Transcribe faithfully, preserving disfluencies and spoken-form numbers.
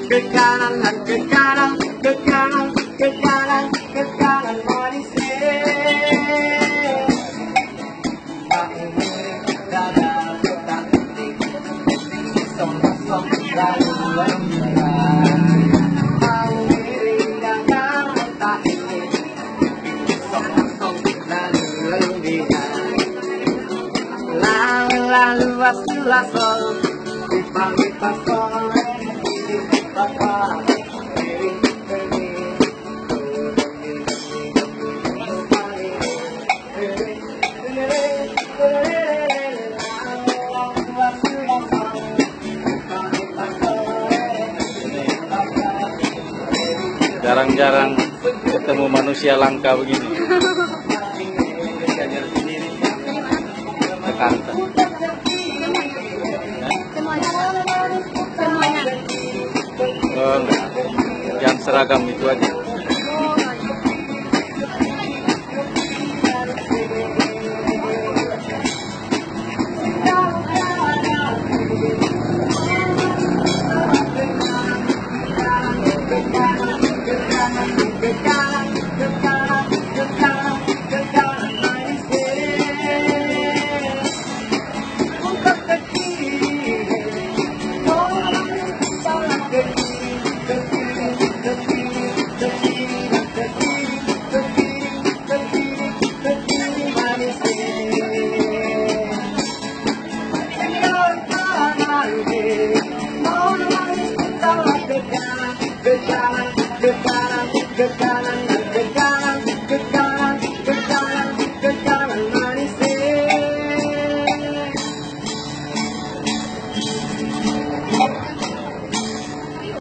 ke kanan dan ke kanan, ke kanan, ke kanan, ke kanan manis. Tak ingin dada tak penting, kosong-kosong lalu lemah. Mau miring dada tak ingin, kosong-kosong lalu lemah. Lalu lalu wasulah sol, dipanggil pasol. Jarang-jarang ketemu manusia langka begini. Jakarta. Oh, enggak. Yang seragam itu aja. Goodbye, goodbye, goodbye.